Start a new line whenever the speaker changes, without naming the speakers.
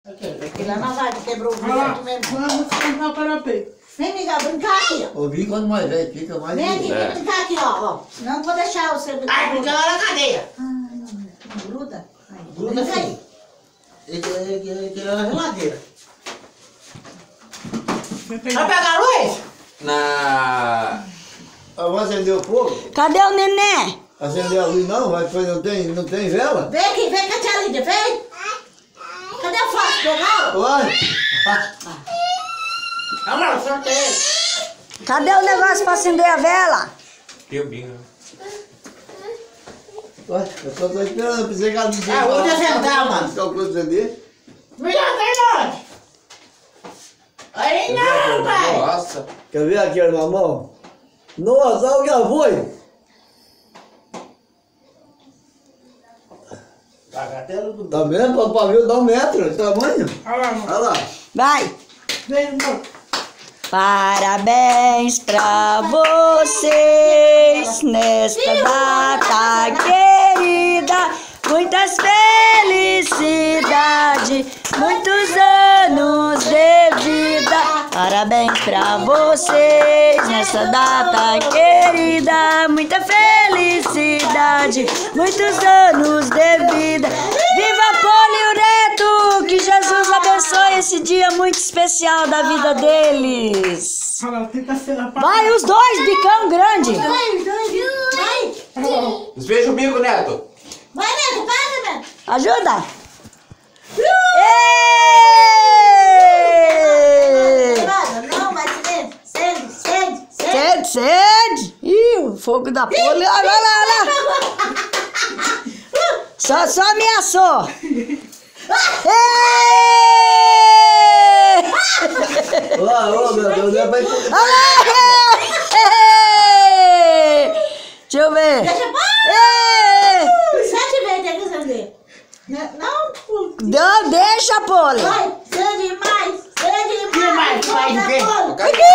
Aqui lá na vaga quebrou o vidro mesmo.
Vamos comprar para pé.
Vem, Miguel, brincar aqui, ó.
Ouvi quando mais velho fica mais.
Vem aqui, vem brincar aqui, ó. Não vou deixar você brincar.
Ai, porque ela na cadeia.
Não gruda? Aí,
Gruda,
brinca aí.
Ele é na geladeira. Vai pegar a luz?
Vamos acender o fogo?
Cadê o neném?
Acender a luz não, mas depois não tem vela?
Vem aqui, vem com a tia Lídia, vem. Cadê o Fábio? Pegou?
Vai!
Amor, sorteio.
Cadê o negócio pra acender a vela?
Eu bingo.
Ué, eu só tô esperando, eu pensei que ela dizia.
Ah, onde acender, mano?
Só pra acender?
Melhor tem onde? Aí não, pai.
Nossa.
Quer ver aqui na mão? Nossa, olha o que ela foi! Tá vendo? O pavio dá 1 metro de tamanho.
Olha lá, amor.
Olha lá.
Vai!
Vem, amor.
Parabéns pra vocês nesta data querida. Muitas felicidades, muitos anos de vida. Parabéns pra vocês nessa data querida. Muita felicidade, muitos anos de vida. Viva Poliureto! Que Jesus abençoe esse dia muito especial da vida deles. Vai os dois, bicão grande.
Vai.
Despeja o bico, Neto.
Vai, Neto, passa, Neto.
Ajuda!
Não, vai acender. Sede.
Sede! Ih, o fogo da poli. Olha lá. Só ameaçou.
Olha lá, meu Deus, é pra ir.
Deixa eu ver.
Deixa, 7 vezes tem que acender. Não,
Não, deixa, Poli.
vai, sede mais.
Mais, vai, vem.
Poli.
Aqui!